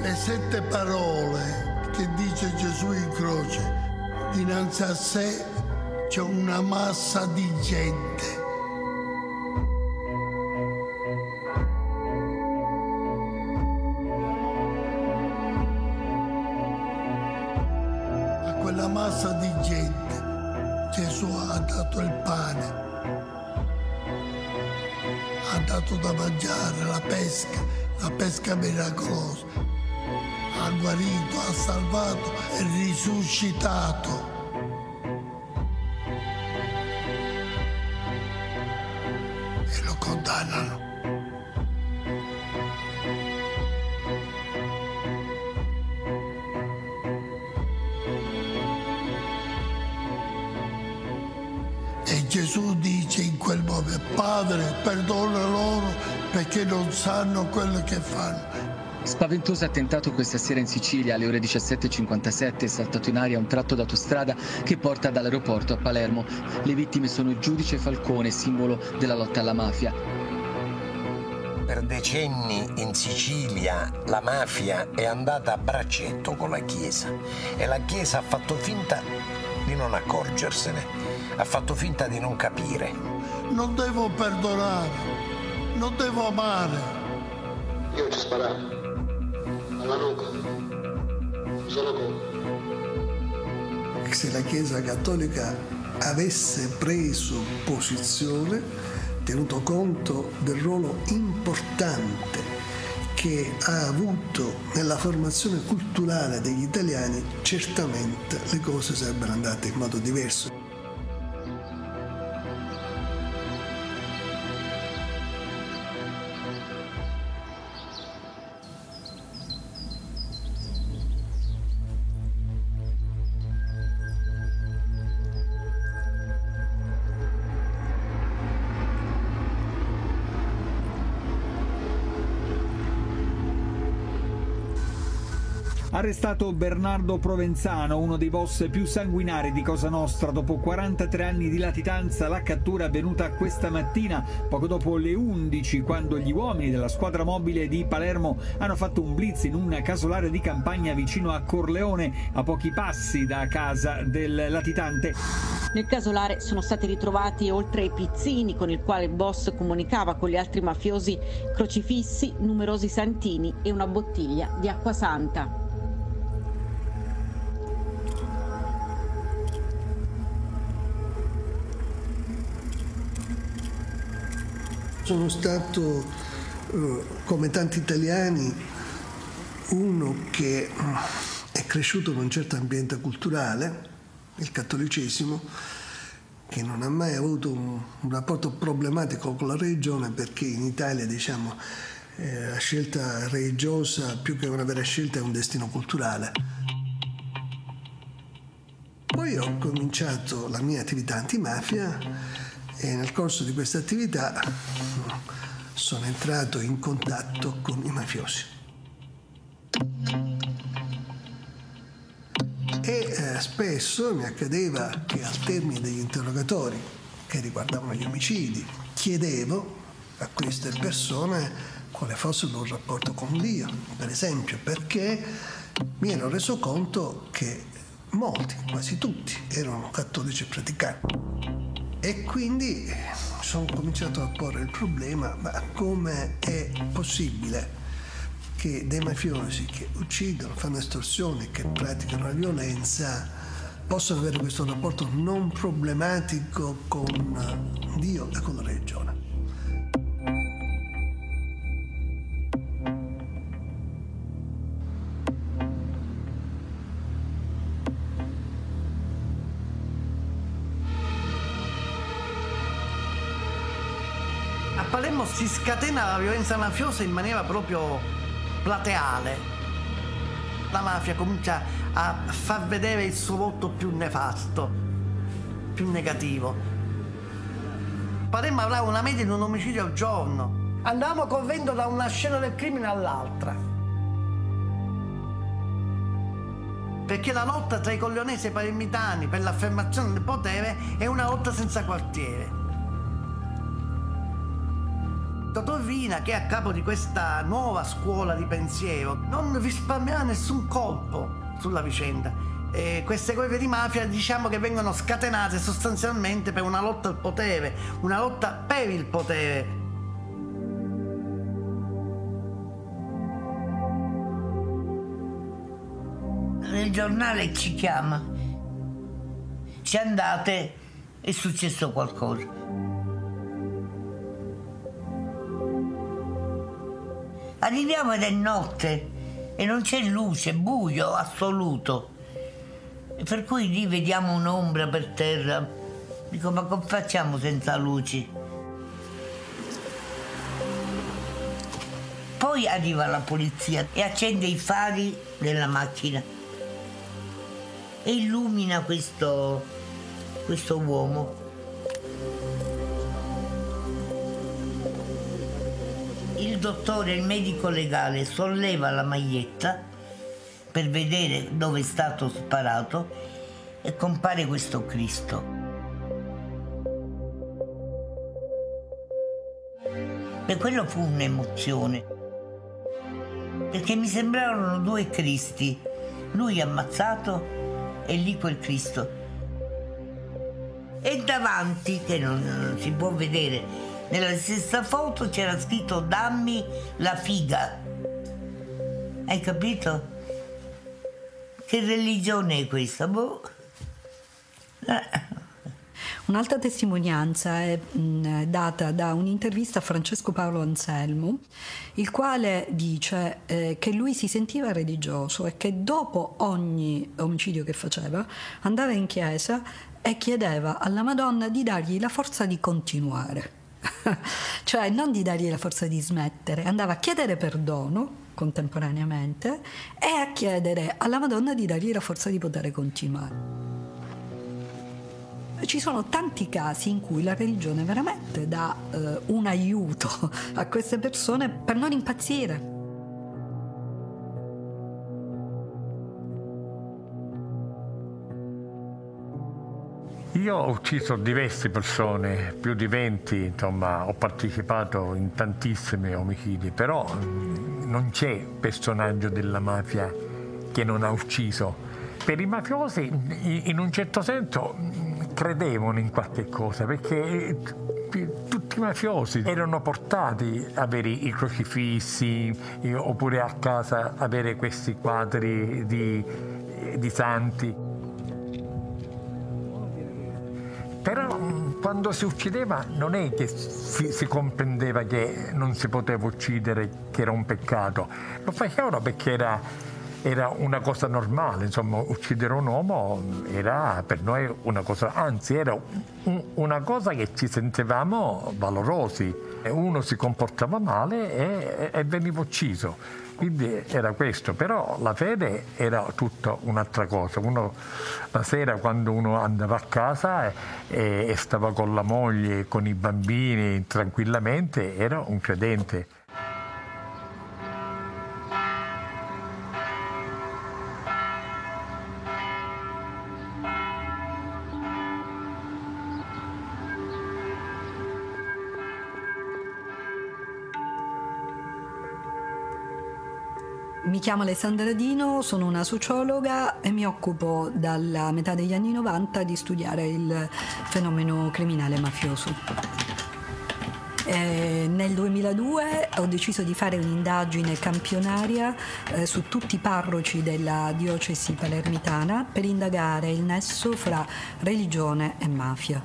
Le 7 parole che dice Gesù in croce, dinanzi a sé c'è una massa di gente. A quella massa di gente Gesù ha dato il pane, ha dato da mangiare la pesca miracolosa, ha guarito, ha salvato e risuscitato. E lo condannano. E Gesù dice in quel momento: Padre, perdona loro perché non sanno quello che fanno. Spaventoso attentato questa sera in Sicilia alle ore 17:57, è saltato in aria un tratto d'autostrada che porta dall'aeroporto a Palermo. Le vittime sono Giudice Falcone, simbolo della lotta alla mafia. Per decenni in Sicilia la mafia è andata a braccetto con la Chiesa e la Chiesa ha fatto finta di non accorgersene, ha fatto finta di non capire. Non devo perdonare, non devo amare. Io ci sparavo. Alla nuca, solo con. Se la Chiesa Cattolica avesse preso posizione, tenuto conto del ruolo importante che ha avuto nella formazione culturale degli italiani, certamente le cose sarebbero andate in modo diverso. Arrestato Bernardo Provenzano, uno dei boss più sanguinari di Cosa Nostra. Dopo 43 anni di latitanza, la cattura è avvenuta questa mattina, poco dopo le 11, quando gli uomini della squadra mobile di Palermo hanno fatto un blitz in un casolare di campagna vicino a Corleone, a pochi passi da casa del latitante. Nel casolare sono stati ritrovati, oltre ai pizzini con il quale il boss comunicava con gli altri mafiosi, crocifissi, numerosi santini e una bottiglia di acqua santa. Sono stato, come tanti italiani, uno che è cresciuto in un certo ambiente culturale, il cattolicesimo, che non ha mai avuto un rapporto problematico con la religione, perché in Italia, diciamo, la scelta religiosa, più che una vera scelta, è un destino culturale. Poi ho cominciato la mia attività antimafia e nel corso di questa attività sono entrato in contatto con i mafiosi. E spesso mi accadeva che al termine degli interrogatori che riguardavano gli omicidi chiedevo a queste persone quale fosse il loro rapporto con Dio, per esempio, perché mi ero reso conto che molti, quasi tutti, erano cattolici praticanti. E quindi sono cominciato a porre il problema: ma come è possibile che dei mafiosi che uccidono, fanno estorsioni, che praticano la violenza, possano avere questo rapporto non problematico con Dio e con la religione? A Palermo si scatena la violenza mafiosa in maniera proprio plateale. La mafia comincia a far vedere il suo volto più nefasto, più negativo. Palermo avrà una media di un omicidio al giorno. Andavamo correndo da una scena del crimine all'altra. Perché la lotta tra i corleonesi e i palermitani per l'affermazione del potere è una lotta senza quartiere. Dottor Riina, che è a capo di questa nuova scuola di pensiero, non risparmierà nessun colpo sulla vicenda. Queste guerre di mafia, diciamo che vengono scatenate sostanzialmente per una lotta al potere, una lotta per il potere. Il giornale ci chiama, ci andate, è successo qualcosa. Arriviamo ed è notte e non c'è luce, buio assoluto. E per cui lì vediamo un'ombra per terra. Dico, ma come facciamo senza luci? Poi arriva la polizia e accende i fari della macchina e illumina questo uomo. Il dottore, il medico legale, solleva la maglietta per vedere dove è stato sparato e compare questo Cristo. E quello fu un'emozione, perché mi sembrarono due Cristi, lui ammazzato e lì quel Cristo. E davanti, che non si può vedere, nella stessa foto c'era scritto "Dammi la figa". Hai capito? Che religione è questa? Boh. Un'altra testimonianza è data da un'intervista a Francesco Paolo Anselmo, il quale dice che lui si sentiva religioso e che dopo ogni omicidio che faceva andava in chiesa e chiedeva alla Madonna di dargli la forza di continuare. Cioè non di dargli la forza di smettere, andava a chiedere perdono contemporaneamente e a chiedere alla Madonna di dargli la forza di poter continuare. Ci sono tanti casi in cui la religione veramente dà un aiuto a queste persone per non impazzire. Io ho ucciso diverse persone, più di 20, insomma, ho partecipato in tantissimi omicidi, però non c'è personaggio della mafia che non ha ucciso. Per i mafiosi, in un certo senso, credevano in qualche cosa, perché tutti i mafiosi erano portati a avere i crocifissi, oppure a casa avere questi quadri di santi. Però quando si uccideva non è che si comprendeva che non si poteva uccidere, che era un peccato. Lo facevano perché era una cosa normale, insomma, uccidere un uomo era per noi una cosa, anzi era una cosa che ci sentivamo valorosi. Uno si comportava male e veniva ucciso. Quindi era questo, però la fede era tutta un'altra cosa. La sera, quando uno andava a casa e stava con la moglie, con i bambini tranquillamente, era un credente. Mi chiamo Alessandra Dino, sono una sociologa e mi occupo dalla metà degli anni 90 di studiare il fenomeno criminale mafioso. Nel 2002 ho deciso di fare un'indagine campionaria su tutti i parroci della diocesi palermitana per indagare il nesso fra religione e mafia.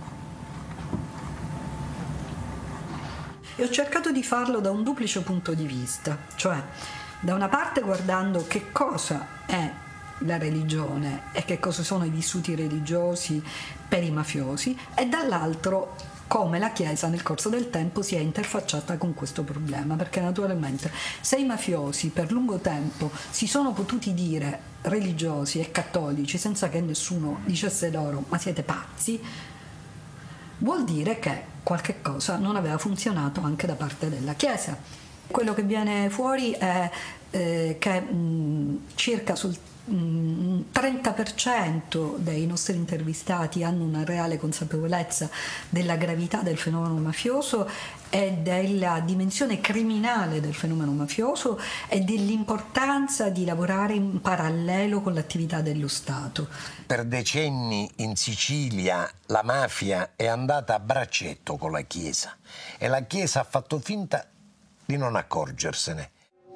E ho cercato di farlo da un duplice punto di vista, cioè da una parte guardando che cosa è la religione e che cosa sono i vissuti religiosi per i mafiosi, e dall'altro come la Chiesa nel corso del tempo si è interfacciata con questo problema, perché naturalmente se i mafiosi per lungo tempo si sono potuti dire religiosi e cattolici senza che nessuno dicesse loro ma siete pazzi, vuol dire che qualche cosa non aveva funzionato anche da parte della Chiesa. Quello che viene fuori è che circa sul 30% dei nostri intervistati hanno una reale consapevolezza della gravità del fenomeno mafioso e della dimensione criminale del fenomeno mafioso e dell'importanza di lavorare in parallelo con l'attività dello Stato. Per decenni in Sicilia la mafia è andata a braccetto con la Chiesa e la Chiesa ha fatto finta di non accorgersene.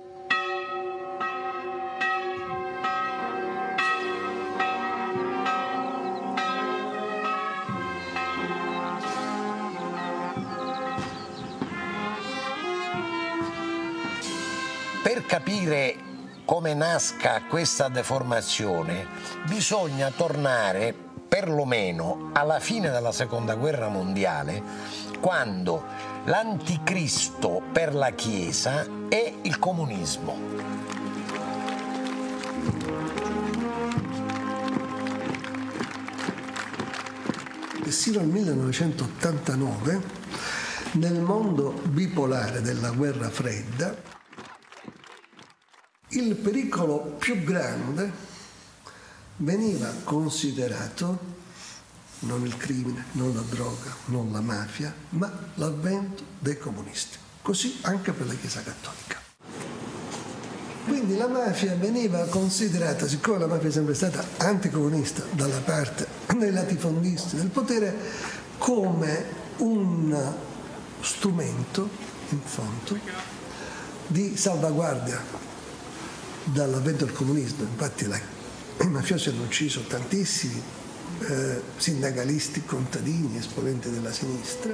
Per capire come nasca questa deformazione bisogna tornare perlomeno alla fine della Seconda Guerra Mondiale, quando l'anticristo per la Chiesa è il comunismo. Sino al 1989, nel mondo bipolare della guerra fredda, il pericolo più grande veniva considerato non il crimine, non la droga, non la mafia, ma l'avvento dei comunisti. Così anche per la Chiesa Cattolica. Quindi la mafia veniva considerata, siccome la mafia è sempre stata anticomunista dalla parte dei latifondisti del potere, come un strumento, in fondo, di salvaguardia dall'avvento del comunismo. Infatti i mafiosi hanno ucciso tantissimi sindacalisti, contadini, esponenti della sinistra.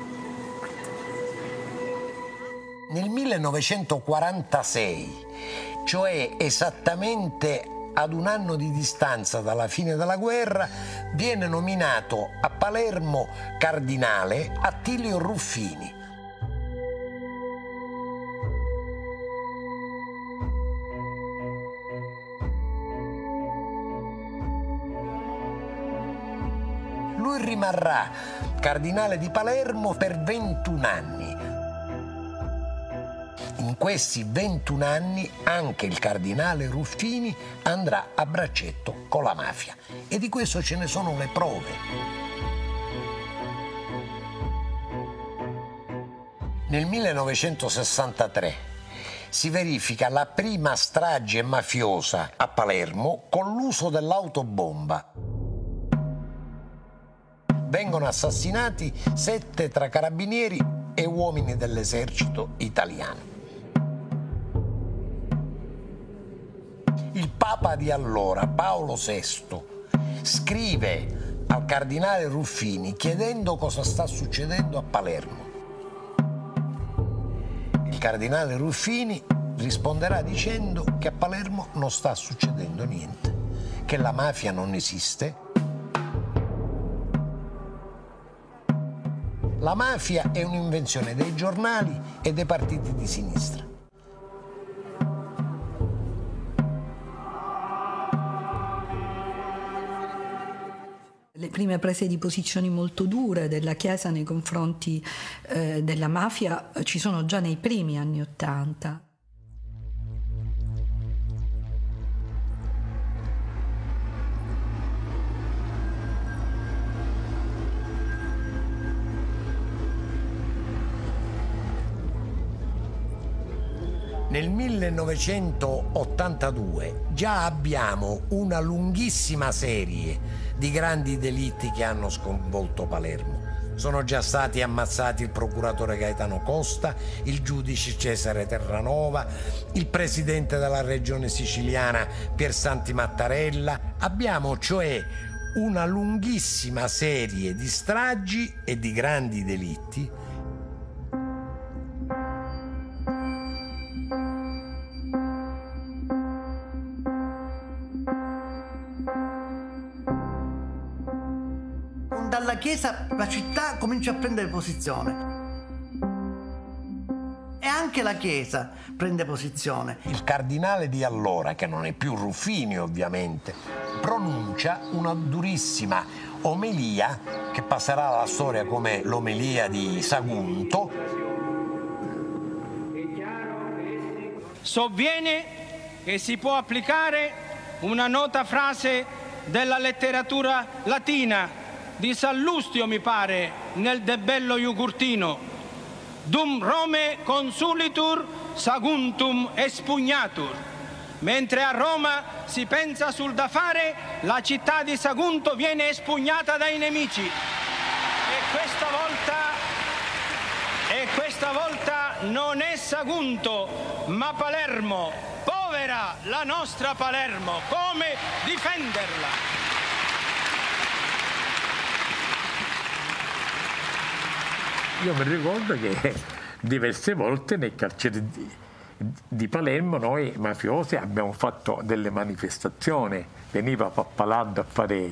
Nel 1946, cioè esattamente ad un anno di distanza dalla fine della guerra, viene nominato a Palermo cardinale Attilio Ruffini. Lui rimarrà cardinale di Palermo per 21 anni. In questi 21 anni anche il cardinale Ruffini andrà a braccetto con la mafia e di questo ce ne sono le prove. Nel 1963 si verifica la prima strage mafiosa a Palermo con l'uso dell'autobomba. Vengono assassinati 7 tra carabinieri e uomini dell'esercito italiano. Il Papa di allora, Paolo VI, scrive al cardinale Ruffini chiedendo cosa sta succedendo a Palermo. Il cardinale Ruffini risponderà dicendo che a Palermo non sta succedendo niente, che la mafia non esiste. La mafia è un'invenzione dei giornali e dei partiti di sinistra. Le prime prese di posizioni molto dure della Chiesa nei confronti della mafia ci sono già nei primi anni '80. Nel 1982 già abbiamo una lunghissima serie di grandi delitti che hanno sconvolto Palermo. Sono già stati ammazzati il procuratore Gaetano Costa, il giudice Cesare Terranova, il presidente della regione siciliana Piersanti Mattarella. Abbiamo cioè una lunghissima serie di stragi e di grandi delitti dalla Chiesa la città comincia a prendere posizione e anche la Chiesa prende posizione. Il cardinale di allora, che non è più Ruffini ovviamente, pronuncia una durissima omelia che passerà alla storia come l'omelia di Sagunto. Sovviene che si può applicare una nota frase della letteratura latina di Sallustio, mi pare, nel De Bello Jugurthino: dum Rome consulitur saguntum espugnatur. Mentre a Roma si pensa sul da fare, la città di Sagunto viene espugnata dai nemici. E questa volta non è Sagunto, ma Palermo. Povera la nostra Palermo, come difenderla? Io mi ricordo che diverse volte nel carcere di Palermo noi mafiosi abbiamo fatto delle manifestazioni, veniva Pappalardo a fare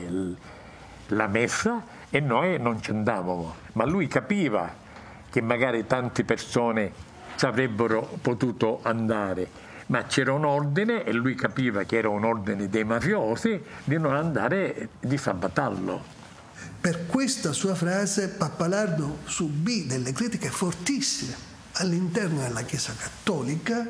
la messa e noi non ci andavamo, ma lui capiva che magari tante persone ci avrebbero potuto andare, ma c'era un ordine e lui capiva che era un ordine dei mafiosi di non andare, di sabatarlo. Per questa sua frase Pappalardo subì delle critiche fortissime all'interno della Chiesa Cattolica,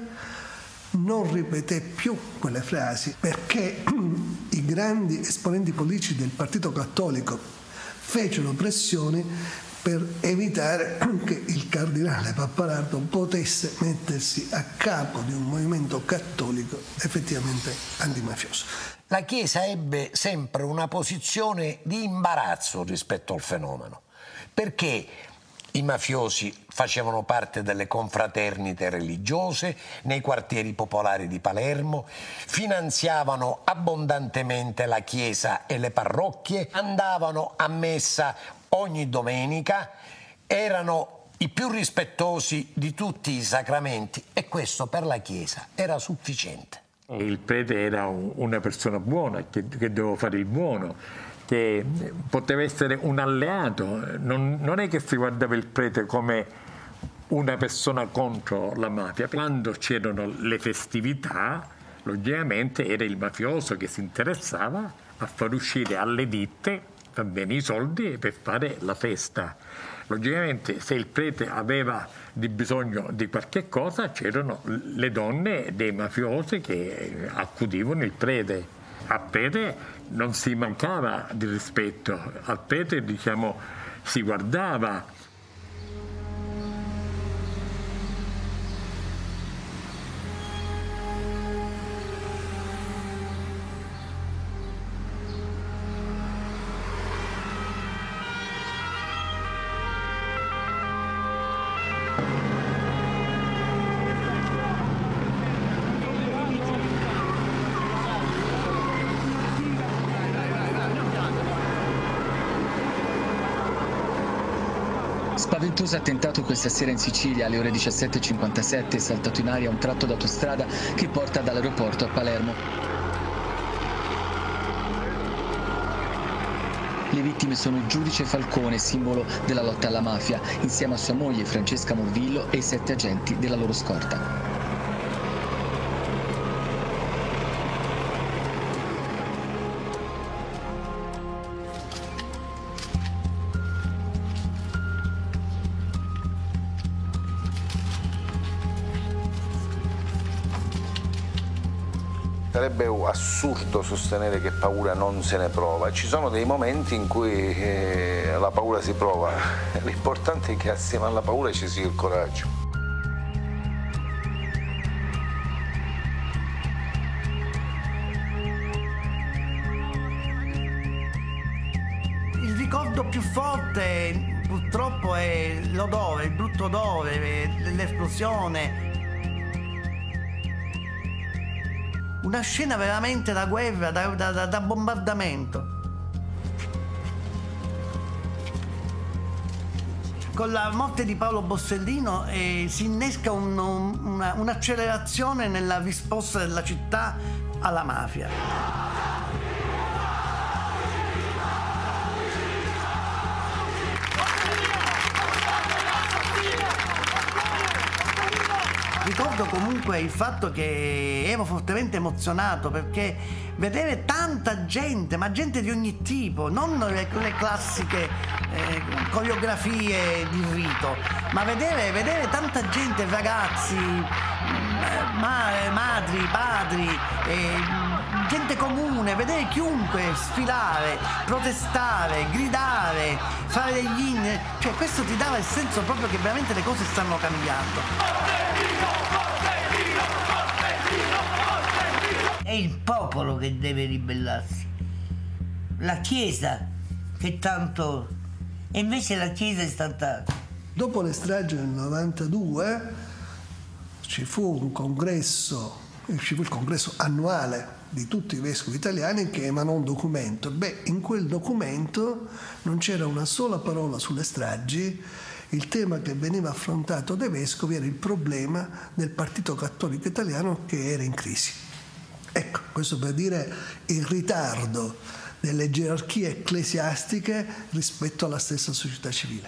non ripeté più quelle frasi perché i grandi esponenti politici del Partito Cattolico fecero pressioni per evitare che il cardinale Pappalardo potesse mettersi a capo di un movimento cattolico effettivamente antimafioso. La Chiesa ebbe sempre una posizione di imbarazzo rispetto al fenomeno, perché i mafiosi facevano parte delle confraternite religiose nei quartieri popolari di Palermo, finanziavano abbondantemente la chiesa e le parrocchie, andavano a messa ogni domenica, erano i più rispettosi di tutti i sacramenti e questo per la Chiesa era sufficiente. Il prete era una persona buona, che doveva fare il buono, che poteva essere un alleato, non è che si guardava il prete come una persona contro la mafia. Quando c'erano le festività, logicamente era il mafioso che si interessava a far uscire alle ditte i soldi per fare la festa. Logicamente se il prete aveva bisogno di qualche cosa c'erano le donne dei mafiosi che accudivano il prete. Al prete non si mancava di rispetto, al prete si guardava. Spaventoso attentato questa sera in Sicilia alle ore 17:57, è saltato in aria un tratto d'autostrada che porta dall'aeroporto a Palermo. Le vittime sono Giudice Falcone, simbolo della lotta alla mafia, insieme a sua moglie Francesca Morvillo e i 7 agenti della loro scorta. Sarebbe assurdo sostenere che paura non se ne prova. Ci sono dei momenti in cui la paura si prova. L'importante è che assieme alla paura ci sia il coraggio. Il ricordo più forte purtroppo è l'odore, il brutto odore, l'esplosione. Una scena veramente da guerra, da bombardamento. Con la morte di Paolo Borsellino si innesca un'accelerazione nella risposta della città alla mafia. Ricordo comunque il fatto che ero fortemente emozionato perché vedere tanta gente, ma gente di ogni tipo, non le classiche coreografie di rito, ma vedere tanta gente, ragazzi, madri, padri, gente comune, vedere chiunque sfilare, protestare, gridare, fare degli inni, cioè questo ti dava il senso proprio che veramente le cose stanno cambiando. È il popolo che deve ribellarsi, la Chiesa che tanto... e invece la Chiesa è stata... Dopo le stragi del 92 ci fu il congresso annuale di tutti i vescovi italiani che emanò un documento. In quel documento non c'era una sola parola sulle stragi. Il tema che veniva affrontato dai vescovi era il problema del Partito Cattolico Italiano che era in crisi. Ecco, questo per dire il ritardo delle gerarchie ecclesiastiche rispetto alla stessa società civile.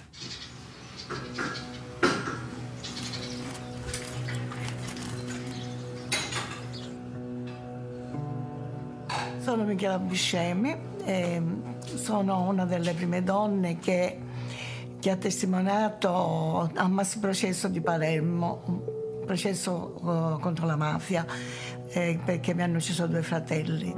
Sono Michela Biscemi, sono una delle prime donne che ha testimoniato al maxi processo di Palermo, un processo contro la mafia, perché mi hanno ucciso 2 fratelli.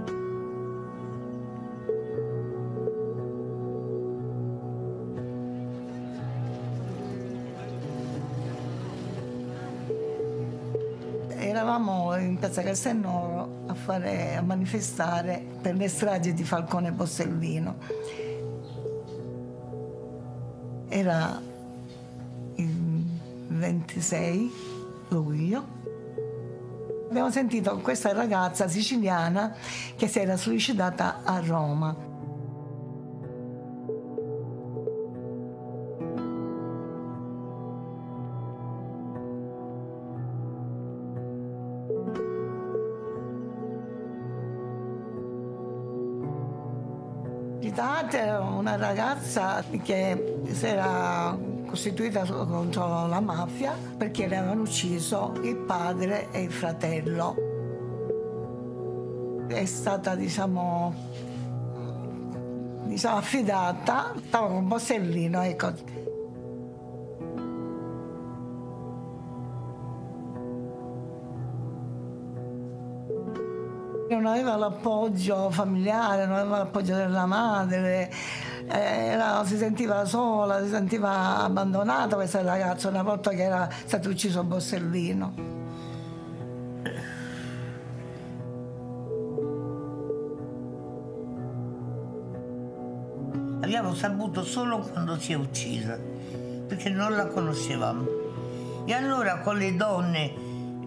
Eravamo in piazza Castelnuovo a manifestare per le stragi di Falcone e Borsellino. Era il 26 luglio. Abbiamo sentito questa ragazza siciliana che si era suicidata a Roma. Era una ragazza che si era costituita contro la mafia perché le avevano ucciso il padre e il fratello. È stata, diciamo affidata, stava con Borsellino, ecco. Non aveva l'appoggio familiare, non aveva l'appoggio della madre, si sentiva sola, si sentiva abbandonata questa ragazza una volta che era stato ucciso Borsellino. Abbiamo saputo solo quando si è uccisa, perché non la conoscevamo. E allora con le donne,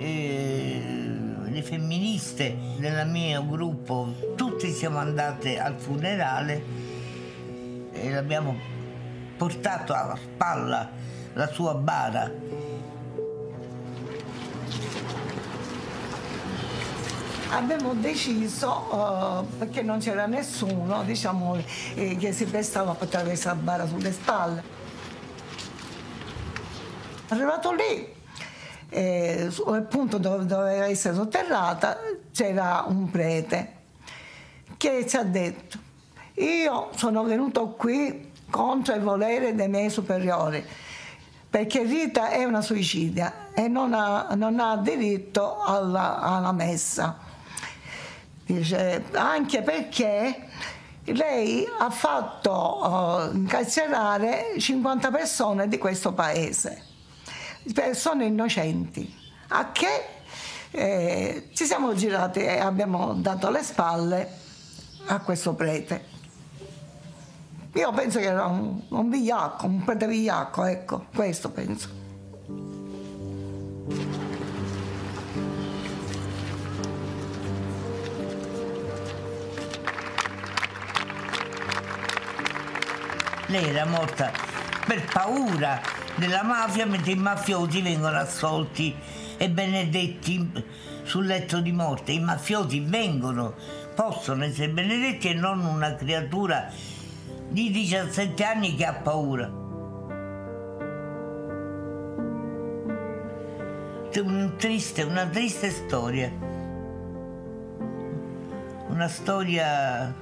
le femministe del mio gruppo, tutti siamo andate al funerale e l'abbiamo portato alla spalla la sua bara. Abbiamo deciso, perché non c'era nessuno, diciamo, che si prestava a portare questa bara sulle spalle. Arrivato lì, al punto dove doveva essere sotterrata, c'era un prete che ci ha detto: io sono venuto qui contro il volere dei miei superiori, perché Rita è una suicidia e non ha diritto alla messa. Dice, anche perché lei ha fatto incarcerare 50 persone di questo paese, persone innocenti, a che ci siamo girati e abbiamo dato le spalle a questo prete. Io penso che era un vigliacco, un prete vigliacco, ecco, questo penso. Lei era morta per paura della mafia, mentre i mafiosi vengono assolti e benedetti sul letto di morte. I mafiosi possono essere benedetti e non una creatura di 17 anni che ha paura. C'è una triste storia. Una storia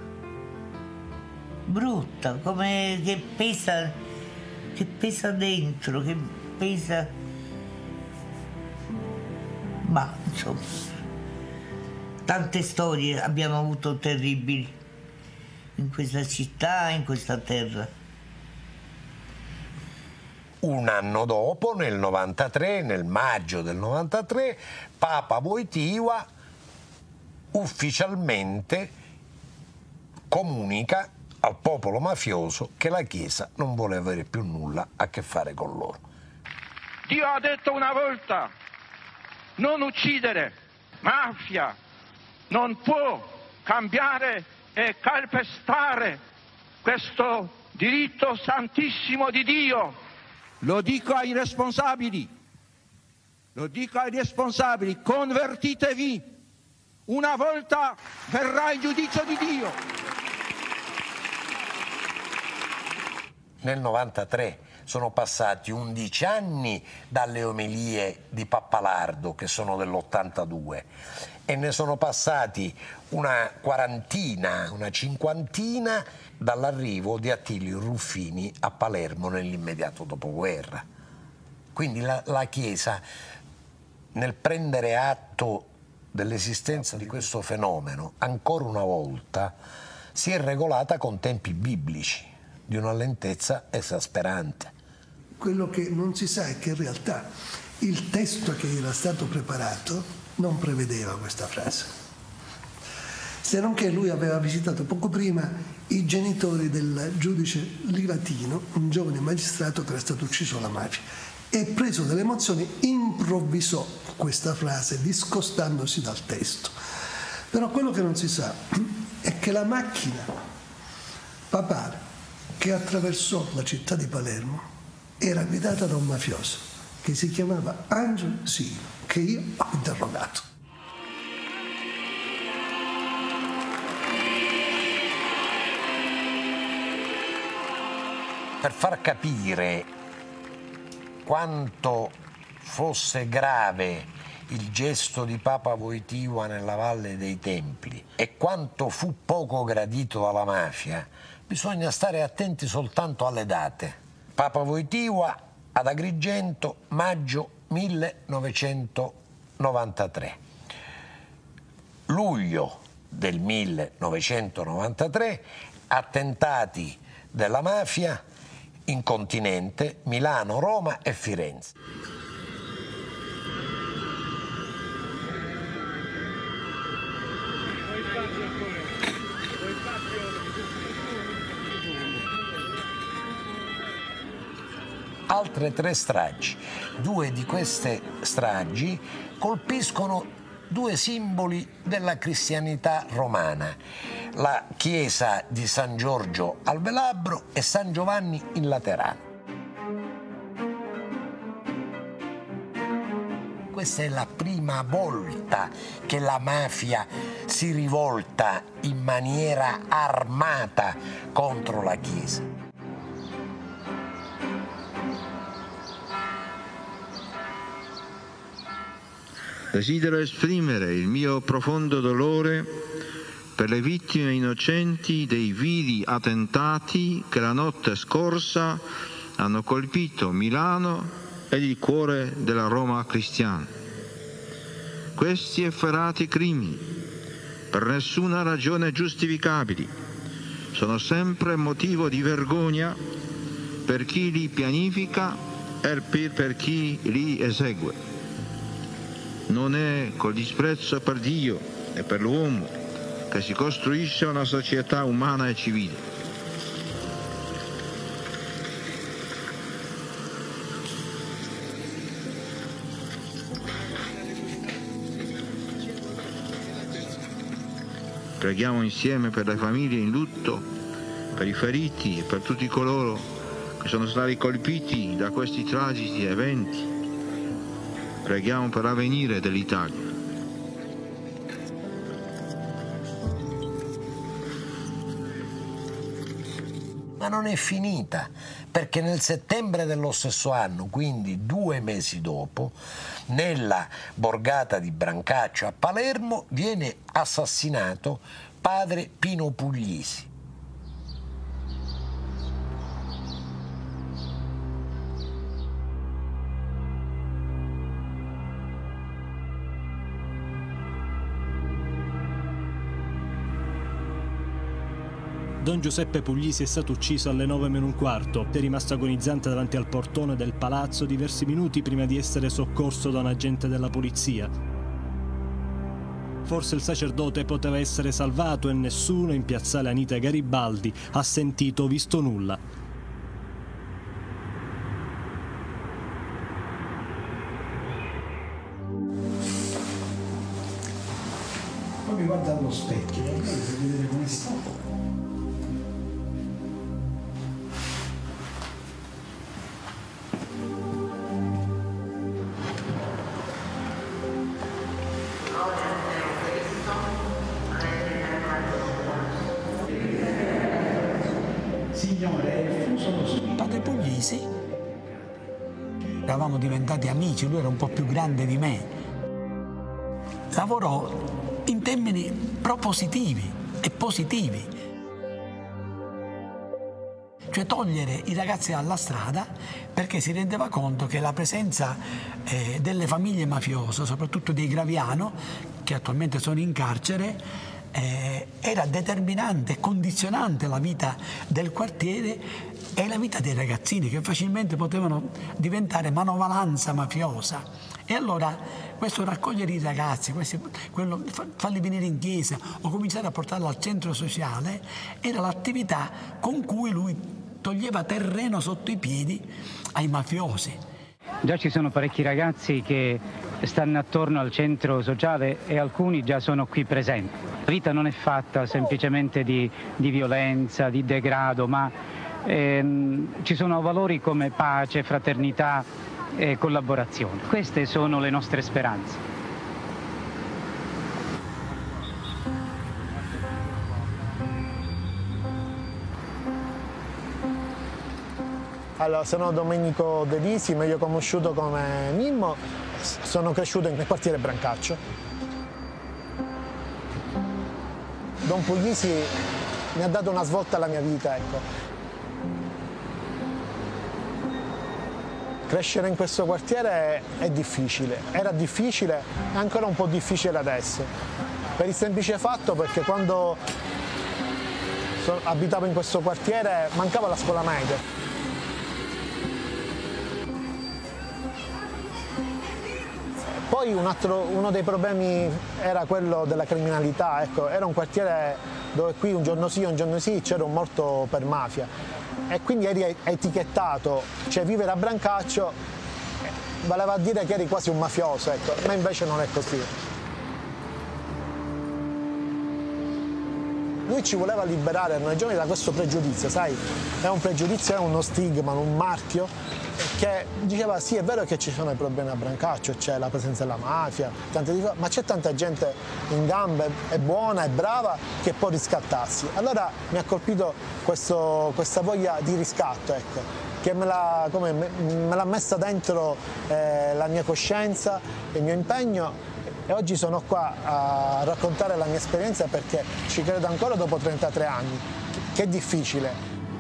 brutta, come che pesa dentro, che pesa. Ma insomma, Tante storie abbiamo avuto terribili in questa città, in questa terra. Un anno dopo, nel 93, nel maggio del 93, Papa Wojtyła ufficialmente comunica al popolo mafioso che la Chiesa non vuole avere più nulla a che fare con loro. Dio ha detto una volta: non uccidere, mafia non può cambiare e calpestare questo diritto santissimo di Dio. Lo dico ai responsabili, convertitevi, una volta verrà il giudizio di Dio. Nel 93 sono passati 11 anni dalle omelie di Pappalardo, che sono dell'82, e ne sono passati una quarantina, una cinquantina dall'arrivo di Attilio Ruffini a Palermo nell'immediato dopoguerra. Quindi la Chiesa, nel prendere atto dell'esistenza di questo fenomeno, ancora una volta si è regolata con tempi biblici, di una lentezza esasperante. Quello che non si sa è che in realtà il testo che era stato preparato non prevedeva questa frase, se non che lui aveva visitato poco prima i genitori del giudice Livatino, un giovane magistrato che era stato ucciso alla mafia, e preso dalle emozioni improvvisò questa frase discostandosi dal testo. Però quello che non si sa è che la macchina papale che attraversò la città di Palermo era guidata da un mafioso che si chiamava Angelo Silo, che io ho interrogato. Per far capire quanto fosse grave il gesto di Papa Wojtyła nella Valle dei Templi e quanto fu poco gradito dalla mafia, bisogna stare attenti soltanto alle date. Papa Wojtyła ad Agrigento, maggio 1993. Luglio del 1993, attentati della mafia in continente, Milano, Roma e Firenze. Altre 3 stragi. 2 di queste stragi colpiscono 2 simboli della cristianità romana: la chiesa di San Giorgio al Velabro e San Giovanni in Laterano. Questa è la prima volta che la mafia si rivolta in maniera armata contro la Chiesa. Desidero esprimere il mio profondo dolore per le vittime innocenti dei vili attentati che la notte scorsa hanno colpito Milano ed il cuore della Roma cristiana. Questi efferati crimini, per nessuna ragione giustificabili, sono sempre motivo di vergogna per chi li pianifica e per chi li esegue. Non è col disprezzo per Dio e per l'uomo che si costruisce una società umana e civile. Preghiamo insieme per le famiglie in lutto, per i feriti e per tutti coloro che sono stati colpiti da questi tragici eventi. Preghiamo per l'avvenire dell'Italia. Ma non è finita, perché nel settembre dello stesso anno, quindi 2 mesi dopo, nella borgata di Brancaccio a Palermo viene assassinato padre Pino Puglisi. Don Giuseppe Puglisi è stato ucciso alle 9:15. È rimasto agonizzante davanti al portone del palazzo diversi minuti prima di essere soccorso da un agente della polizia. Forse il sacerdote poteva essere salvato e nessuno in piazzale Anita Garibaldi ha sentito o visto nulla. Poi mi guarda allo specchio, per vedere come sta. Padre Puglisi, eravamo diventati amici, lui era un po' più grande di me, lavorò in termini propositivi e positivi, cioè togliere i ragazzi dalla strada, perché si rendeva conto che la presenza delle famiglie mafiose, soprattutto dei Graviano, che attualmente sono in carcere, era determinante e condizionante la vita del quartiere e la vita dei ragazzini, che facilmente potevano diventare manovalanza mafiosa. E allora questo raccogliere i ragazzi, farli venire in chiesa o cominciare a portarli al centro sociale, era l'attività con cui lui toglieva terreno sotto i piedi ai mafiosi. Già ci sono parecchi ragazzi che stanno attorno al centro sociale e alcuni già sono qui presenti. La vita non è fatta semplicemente di violenza, di degrado, ma ci sono valori come pace, fraternità e collaborazione. Queste sono le nostre speranze. Allora, sono Domenico De Risi, meglio conosciuto come Mimmo, sono cresciuto nel quartiere Brancaccio. Don Puglisi mi ha dato una svolta alla mia vita, ecco. Crescere in questo quartiere è difficile, era difficile, è ancora un po' difficile adesso, per il semplice fatto perché quando abitavo in questo quartiere mancava la scuola media. Poi uno dei problemi era quello della criminalità, ecco, era un quartiere dove qui un giorno sì c'era un morto per mafia e quindi eri etichettato, cioè vivere a Brancaccio valeva a dire che eri quasi un mafioso, ecco, ma invece non è così. Lui ci voleva liberare noi giovani da questo pregiudizio, sai, è un pregiudizio, è uno stigma, un marchio, che diceva sì, è vero che ci sono i problemi a Brancaccio, c'è la presenza della mafia, ma c'è tanta gente in gambe, è buona, è brava, che può riscattarsi. Allora mi ha colpito questa voglia di riscatto, ecco, che me l'ha messa dentro la mia coscienza, il mio impegno. E oggi sono qua a raccontare la mia esperienza perché ci credo ancora dopo 33 anni, che è difficile.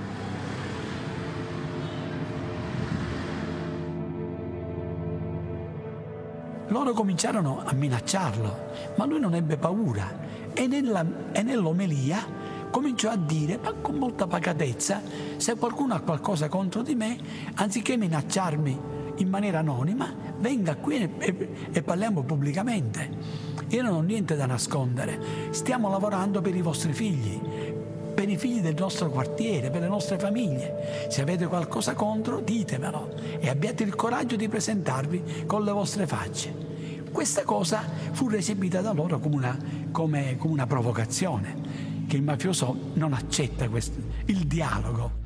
Loro cominciarono a minacciarlo, ma lui non ebbe paura e nell'omelia cominciò a dire, ma con molta pacatezza, se qualcuno ha qualcosa contro di me, anziché minacciarmi in maniera anonima, venga qui e parliamo pubblicamente. Io non ho niente da nascondere, stiamo lavorando per i vostri figli, per i figli del nostro quartiere, per le nostre famiglie. Se avete qualcosa contro, ditemelo e abbiate il coraggio di presentarvi con le vostre facce. Questa cosa fu recepita da loro come una provocazione, che il mafioso non accetta il dialogo.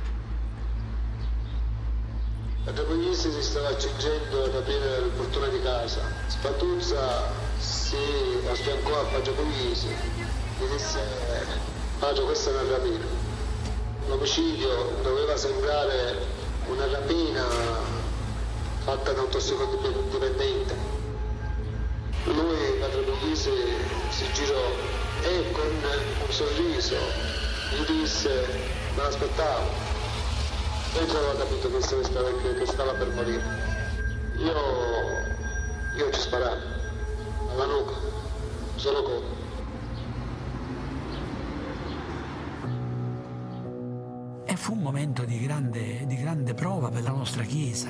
Padre Puglisi si stava accingendo ad aprire il portone di casa. Spatuzza si affiancò a Padre Puglisi e disse: Padre, questa è una rapina. L'omicidio doveva sembrare una rapina fatta da un tossicodipendente. Lui, Padre Puglisi, si girò e con un sorriso gli disse: me l'aspettavo. Poi aveva capito che stava per morire. Io ci sparai alla nuca, solo colpo. fu un momento di grande prova per la nostra Chiesa.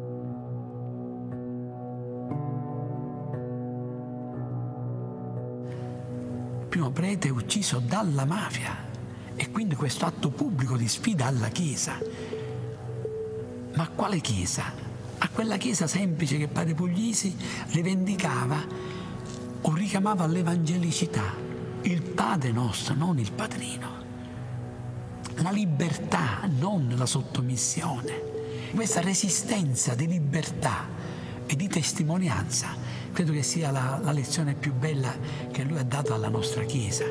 Primo prete ucciso dalla mafia, e quindi questo atto pubblico di sfida alla Chiesa. Ma a quale Chiesa? A quella Chiesa semplice che padre Puglisi rivendicava o richiamava all'evangelicità, il Padre nostro, non il padrino, la libertà, non la sottomissione. Questa resistenza di libertà e di testimonianza credo che sia la lezione più bella che lui ha dato alla nostra Chiesa.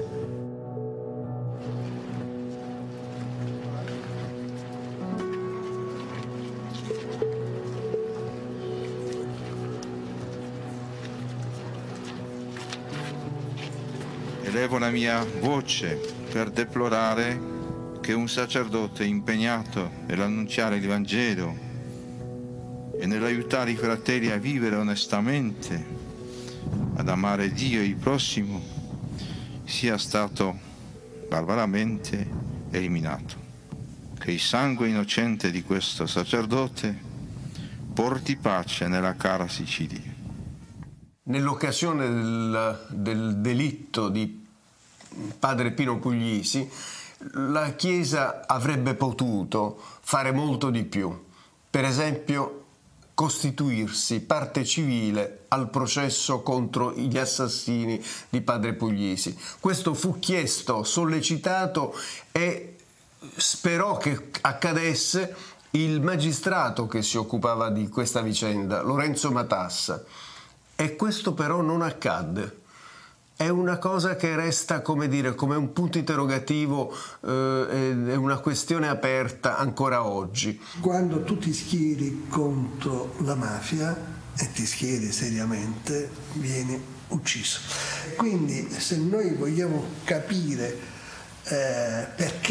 Elevo la mia voce per deplorare che un sacerdote impegnato nell'annunciare il Vangelo e nell'aiutare i fratelli a vivere onestamente, ad amare Dio e il prossimo, sia stato barbaramente eliminato. Che il sangue innocente di questo sacerdote porti pace nella cara Sicilia. Nell'occasione del delitto di padre Pino Puglisi, la Chiesa avrebbe potuto fare molto di più. Per esempio, costituirsi parte civile al processo contro gli assassini di padre Puglisi. Questo fu chiesto, sollecitato e sperò che accadesse il magistrato che si occupava di questa vicenda, Lorenzo Matassa. E questo però non accadde. È una cosa che resta, come dire, come un punto interrogativo, è una questione aperta ancora oggi. Quando tu ti schieri contro la mafia e ti schieri seriamente, vieni ucciso. Quindi se noi vogliamo capire perché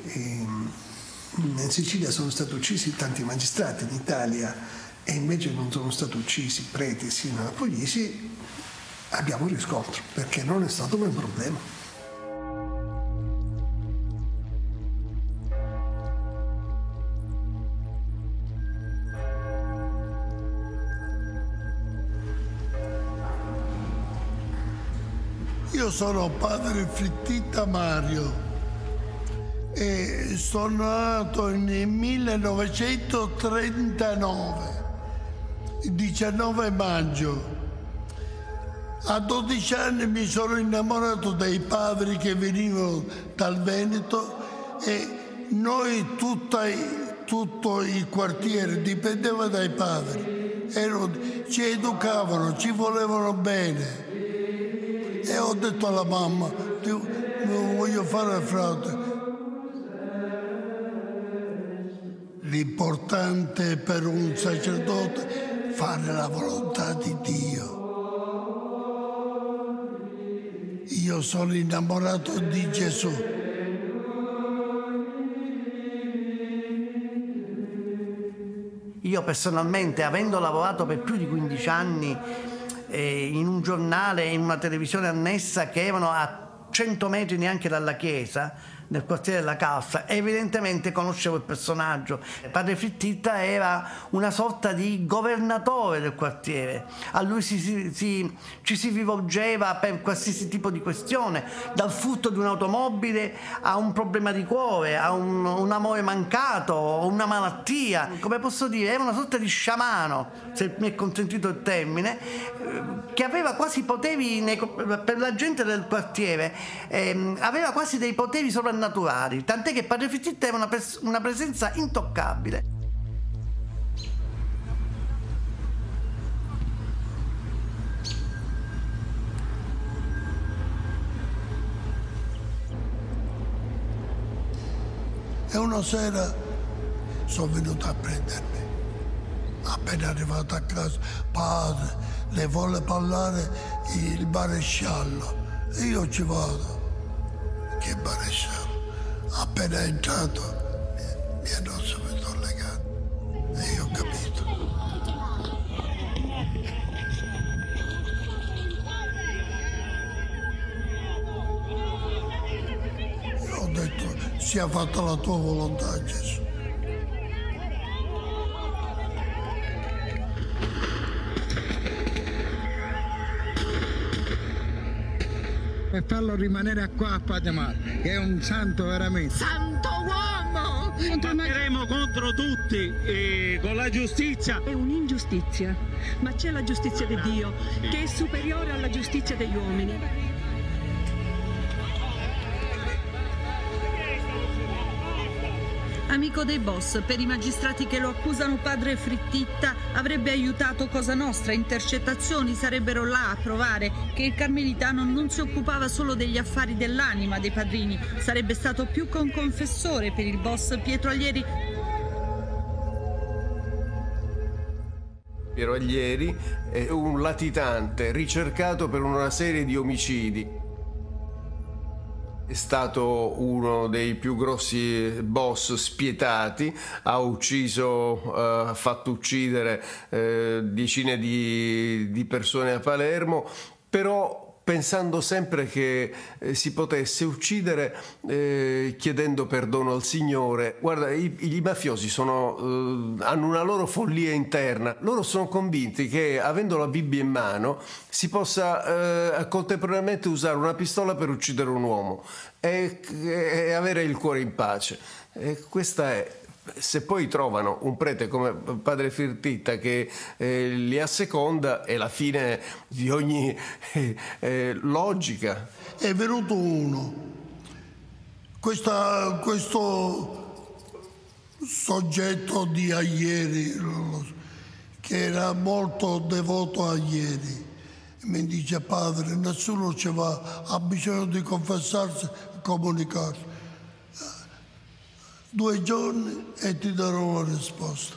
in Sicilia sono stati uccisi tanti magistrati, in Italia e invece non sono stati uccisi preti sino a Puglisi, abbiamo un riscontro, perché non è stato un problema. Io sono padre Frittita Mario e sono nato nel 1939, il 19 maggio. A 12 anni mi sono innamorato dei padri che venivano dal Veneto e noi tutto il quartiere dipendeva dai padri. Ci educavano, ci volevano bene. E ho detto alla mamma, non voglio fare frate. L'importante per un sacerdote è fare la volontà di Dio. Io sono innamorato di Gesù. Io personalmente, avendo lavorato per più di 15 anni in un giornale e in una televisione annessa che erano a 100 metri neanche dalla chiesa, nel quartiere della Cassa, evidentemente conoscevo il personaggio. Padre Frittita era una sorta di governatore del quartiere, a lui ci si rivolgeva per qualsiasi tipo di questione, dal furto di un'automobile a un problema di cuore, a un amore mancato, una malattia. Come posso dire, era una sorta di sciamano, se mi è consentito il termine, che aveva quasi poteri per la gente del quartiere, aveva quasi dei poteri soprannaturali, tant'è che padre Frittita era una presenza intoccabile. E una sera sono venuto a prendermi. Appena arrivato a casa, padre, le vuole parlare il maresciallo. E io ci vado. Che maresciallo? Appena è entrato mi hanno subito legato e io ho capito. Ho detto sia fatta la tua volontà, Gesù. E farlo rimanere qua, Fatima, che è un santo veramente. Santo uomo! Combatteremo contro tutti, con la giustizia. È un'ingiustizia, ma c'è la giustizia di Dio, che è superiore alla giustizia degli uomini. Amico dei boss, per i magistrati che lo accusano padre Frittitta, avrebbe aiutato Cosa Nostra, intercettazioni sarebbero là a provare che il carmelitano non si occupava solo degli affari dell'anima dei padrini, sarebbe stato più che un confessore per il boss Pietro Aglieri. Piero Aglieri è un latitante ricercato per una serie di omicidi. È stato uno dei più grossi boss spietati, ha fatto uccidere decine di persone a Palermo, però pensando sempre che si potesse uccidere chiedendo perdono al Signore. Guarda, i mafiosi hanno una loro follia interna. Loro sono convinti che, avendo la Bibbia in mano, si possa contemporaneamente usare una pistola per uccidere un uomo e avere il cuore in pace. E questa è. Se poi trovano un prete come padre Frittitta che li asseconda, è la fine di ogni logica. È venuto uno, questo soggetto di Aglieri, che era molto devoto a Aglieri, mi dice: padre, nessuno ha bisogno di confessarsi e comunicarsi. 2 giorni e ti darò la risposta.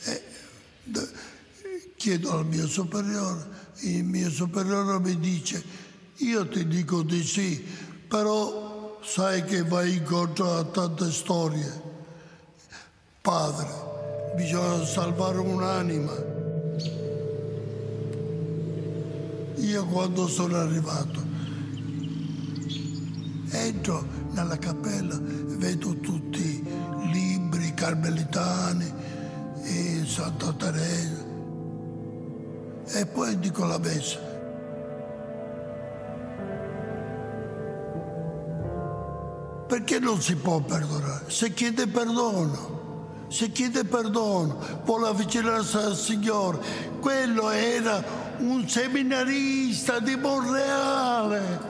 Chiedo al mio superiore, il mio superiore mi dice: io ti dico di sì, però sai che vai incontro a tante storie. Padre, bisogna salvare un'anima. Io quando sono arrivato entro nella cappella e vedo tutti i libri carmelitani e Santa Teresa, e poi dico la messa. Perché non si può perdonare? Se chiede perdono, vuole avvicinarsi al Signore. Quello era un seminarista di Monreale.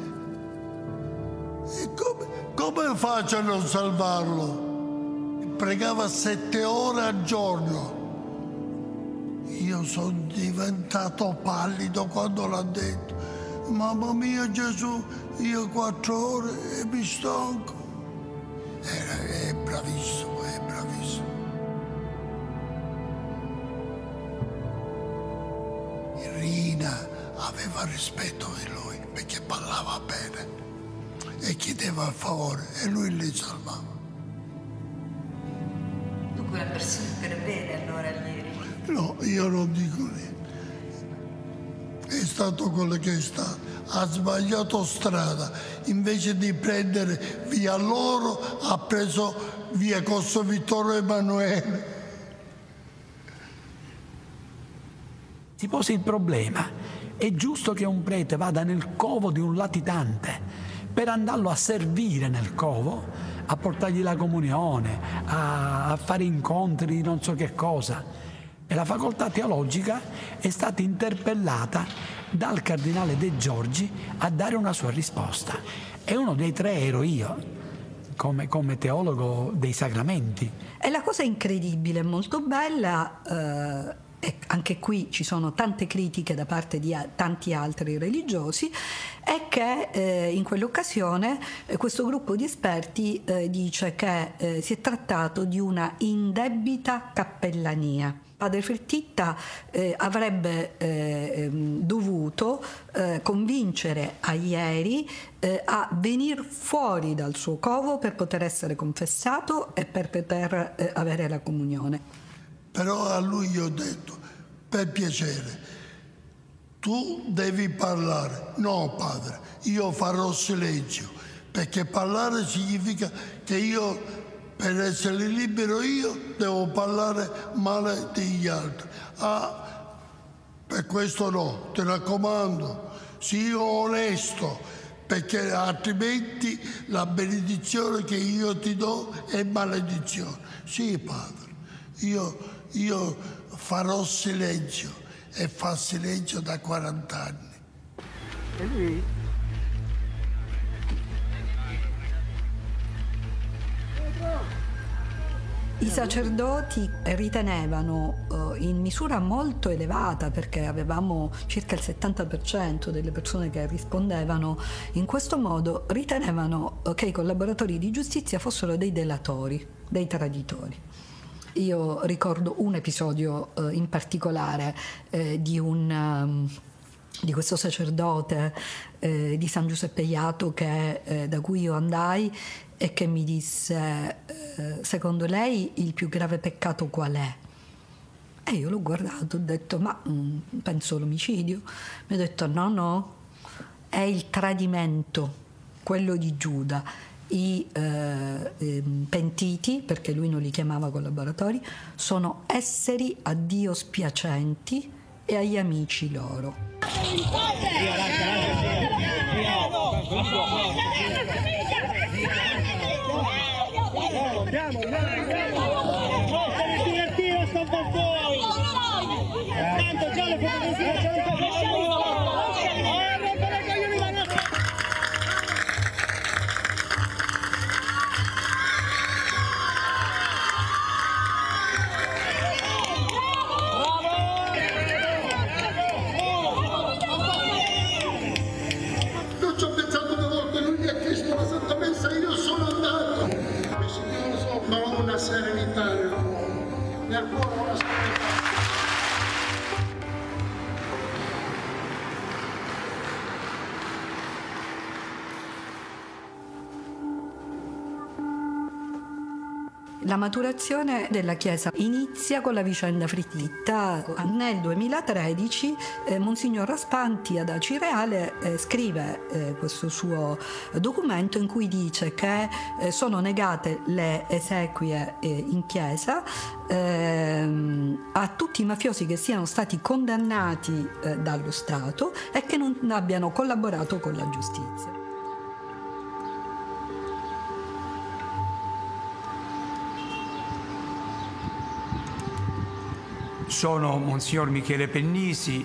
Come faccio a non salvarlo? Pregava 7 ore al giorno. Io sono diventato pallido quando l'ha detto. Mamma mia Gesù, io 4 ore e mi stanco. È bravissimo, è bravissimo. Rina aveva rispetto di lui perché parlava bene e chiedeva il favore e lui li salvava. Dunque una persona per bene allora Aglieri. No, io non dico niente. È stato quello che è stato. Ha sbagliato strada. Invece di prendere via loro, ha preso via Corso Vittorio Emanuele. Si pose il problema: è giusto che un prete vada nel covo di un latitante per andarlo a servire nel covo, a portargli la comunione, a fare incontri di non so che cosa? E la facoltà teologica è stata interpellata dal cardinale De Giorgi a dare una sua risposta. E uno dei 3 ero io, come teologo dei sacramenti. E la cosa incredibile, molto bella, e anche qui ci sono tante critiche da parte di tanti altri religiosi, è che in quell'occasione questo gruppo di esperti dice che si è trattato di una indebita cappellania. Padre Frittitta avrebbe dovuto convincere Aglieri a venire fuori dal suo covo per poter essere confessato e per poter avere la comunione. Però a lui gli ho detto: per piacere, tu devi parlare. No, padre, io farò silenzio, perché parlare significa che io, per essere libero io, devo parlare male degli altri. Per questo no, ti raccomando, sii onesto, perché altrimenti la benedizione che io ti do è maledizione. Sì, Padre, io farò silenzio e fa silenzio da 40 anni. E lui? I sacerdoti ritenevano in misura molto elevata, perché avevamo circa il 70% delle persone che rispondevano in questo modo, ritenevano che i collaboratori di giustizia fossero dei delatori, dei traditori. Io ricordo un episodio in particolare di questo sacerdote di San Giuseppe Jato da cui io andai e che mi disse: secondo lei il più grave peccato qual è? E io l'ho guardato, ho detto: ma penso l'omicidio. Mi ha detto: no, è il tradimento, quello di Giuda. I pentiti, perché lui non li chiamava collaboratori, sono esseri a Dio spiacenti e agli amici loro. Serenità nel cuore, una serenità. La maturazione della Chiesa inizia con la vicenda Frittitta. Nel 2013 Monsignor Raspanti ad Acireale scrive questo suo documento in cui dice che sono negate le esequie in Chiesa a tutti i mafiosi che siano stati condannati dallo Stato e che non abbiano collaborato con la giustizia. Sono Monsignor Michele Pennisi,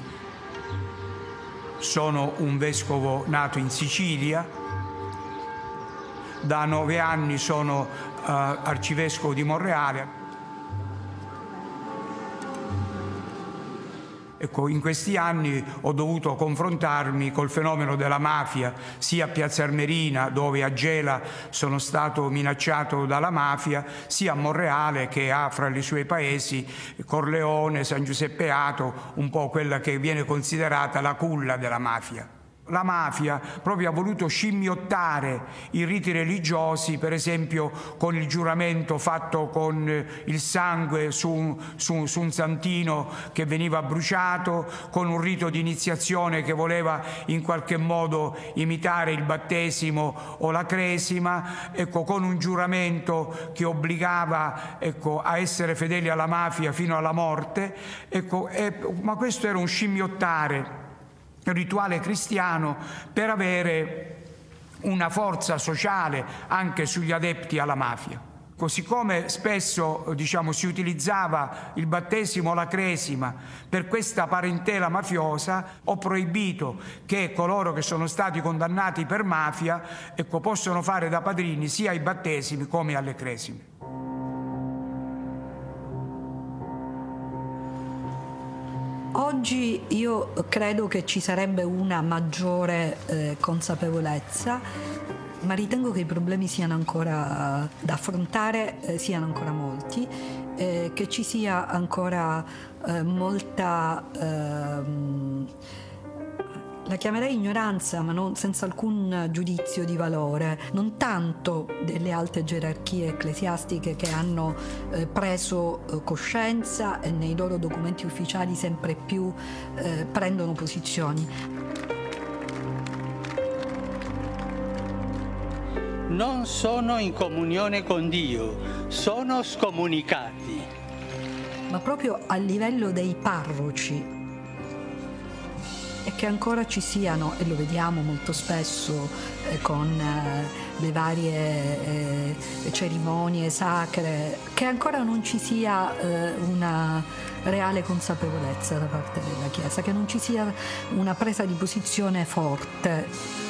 sono un vescovo nato in Sicilia, da 9 anni sono arcivescovo di Monreale. Ecco, in questi anni ho dovuto confrontarmi col fenomeno della mafia, sia a Piazza Armerina, dove a Gela sono stato minacciato dalla mafia, sia a Monreale, che ha fra i suoi paesi Corleone, San Giuseppe Jato, un po' quella che viene considerata la culla della mafia. La mafia proprio ha voluto scimmiottare i riti religiosi, per esempio con il giuramento fatto con il sangue su un santino che veniva bruciato, con un rito di iniziazione che voleva in qualche modo imitare il battesimo o la cresima, ecco, con un giuramento che obbligava, ecco, a essere fedeli alla mafia fino alla morte, ecco, ma questo era un scimmiottare rituale cristiano per avere una forza sociale anche sugli adepti alla mafia. Così come spesso, diciamo, si utilizzava il battesimo o la cresima per questa parentela mafiosa, ho proibito che coloro che sono stati condannati per mafia, ecco, possono fare da padrini sia ai battesimi come alle cresime. Oggi io credo che ci sarebbe una maggiore consapevolezza, ma ritengo che i problemi siano ancora da affrontare, siano ancora molti, che ci sia ancora molta, la chiamerei ignoranza, ma non senza alcun giudizio di valore, non tanto delle alte gerarchie ecclesiastiche che hanno preso coscienza e nei loro documenti ufficiali sempre più prendono posizioni. non sono in comunione con Dio, sono scomunicati. Ma proprio a livello dei parroci, e che ancora ci siano, e lo vediamo molto spesso con le varie cerimonie sacre, che ancora non ci sia una reale consapevolezza da parte della Chiesa, che non ci sia una presa di posizione forte.